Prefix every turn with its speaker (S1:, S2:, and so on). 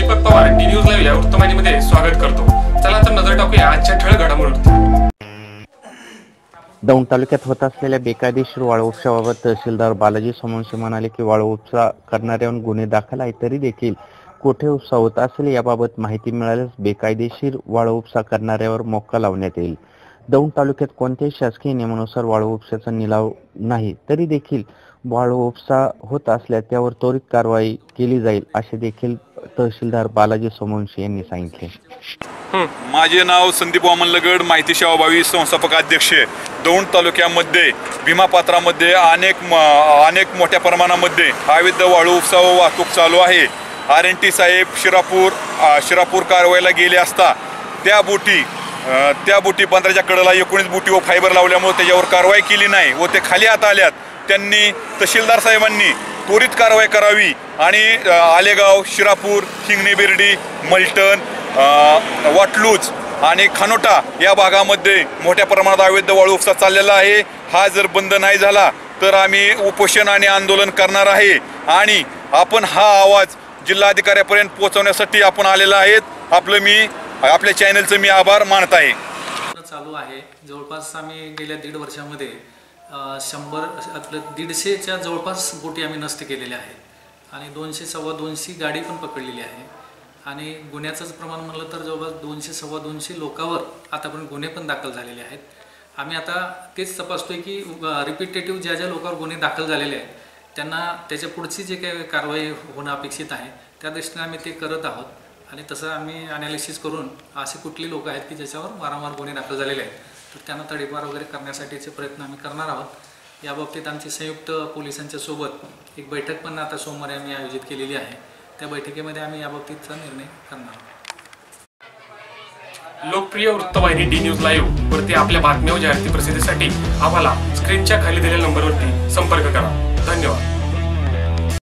S1: Deepak Pawar D news live या वृत्तवाहिनीमध्ये स्वागत करतो। चला तर नजर टाकूया आजच्या ठळक घडामोडींवर।
S2: दौंड तालुक्यात होत असलेल्या बेकायदेशीर वाळू उपशाबाबत तहसीलदार बालाजी सोमवंशी म्हणाले की वाळू उपसा करणाऱ्यांवर गुन्हे दाखल आहे, तरी देखील कोठे उपसा होत असेल याबाबत माहिती मिळाल्यास बेकायदेशीर वाळू उपसा करणाऱ्यावर मोक्का लावण्यात येईल। दौंड तालुक्यात कोणत्याही शासकीय नियमानुसार वाळू उपशाचा निलाव नाही, तरी देखील वाळू उपसा होत असल्यास त्यावर त्वरित कारवाई केली जाईल, असे देखील तहसीलदार बालाजी सोमवंशी यांनी सांगितले।
S3: माझे नाव संदीप वामन लगड, माहिती सेवा भावी संस्थापक अध्यक्ष। दौंड तालुक्यामध्ये भीमापात्रामध्ये अनेक मोठ्या प्रमाणामध्ये अवैध वाळू उपसा व वाहतूक चालू आहे। RNT साहेब शिरापूर कारवाईला गेले असता त्या बोटी बंदराच्या कडेला 19 बोटी व फायबर लावल्यामुळे त्याच्यावर कारवाई केली नाही व ते खाली आता आल्यात। त्यांनी तहसीलदार साहेबांनी त्वरित कारवाई करावी आणि आलेगाव, शिरापूर, हिंगणी बेर्डी, मलटण, वाटलूज आणि खानोटा या भागामध्ये मोठ्या प्रमाणात अवैध वाळू उपसा चाललेला आहे। हा जर बंद नाही झाला तर आम्ही उपोषण आणि आंदोलन करणार आहे आणि आपण हा आवाज जिल्हाधिकाऱ्यांपर्यंत पोहोचवण्यासाठी आपण आलेला आहेत। आपल्या चॅनलचं मी आभार मानत आहे।
S4: चालू आहे जवळपास आम्ही गेल्या 1.5 वर्षामध्ये 150च्या जवळपास बोटी आम्ही नष्ट केलेल्या आहेत आणि 200-250 गाडी पण पकडलेली आहे आणि गुन्ह्याचंच प्रमाण म्हणलं तर जवळपास 200-250 लोकांवर आतापर्यंत गुन्हे पण दाखल झालेले आहेत। आम्ही आता तेच तपासतोय की रिपिटेटिव्ह ज्या लोकांवर गुन्हे दाखल झालेले आहेत त्यांना त्याच्या पुढची जे काही कारवाई होणं अपेक्षित आहे त्या दृष्टीने आम्ही ते करत आहोत आणि तसं आम्ही ॲनालिसिस करून असे कुठली लोक आहेत की ज्याच्यावर वारंवार गुन्हे दाखल झालेले आहेत तर त्यांना तडीपार वगैरे करण्यासाठीचे प्रयत्न आम्ही करणार आहोत। याबाबतीत आमची संयुक्त पोलिसांच्या सोबत एक बैठक पण आता सोमवारी आम्ही आयोजित केलेली आहे। त्या बैठकीमध्ये आम्ही याबाबतीतचा निर्णय करणार आहोत।
S1: लोकप्रिय वृत्तवाहिनी डी न्यूज लाईव्ह वरती आपल्या बातम्या व जाहिराती प्रसिद्धीसाठी आम्हाला स्क्रीनच्या खाली दिलेल्या नंबरवरती संपर्क करा। धन्यवाद।